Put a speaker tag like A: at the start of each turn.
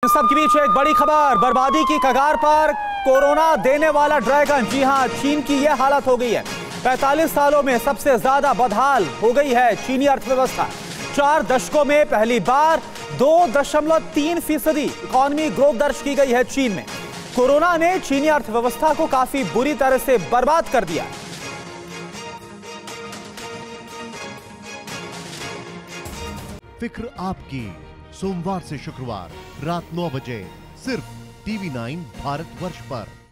A: इन सब के बीच एक बड़ी खबर, बर्बादी की कगार पर कोरोना देने वाला ड्रैगन। जी हां, चीन की यह हालत हो गई है। 45 सालों में सबसे ज्यादा बदहाल हो गई है चीनी अर्थव्यवस्था। 4 दशकों में पहली बार 2.3% इकोनॉमी ग्रोथ दर्ज की गई है चीन में। कोरोना ने चीनी अर्थव्यवस्था को काफी बुरी तरह से बर्बाद कर दिया।
B: फिक्र आपकी, सोमवार से शुक्रवार रात 9 बजे सिर्फ TV9 भारतवर्ष पर।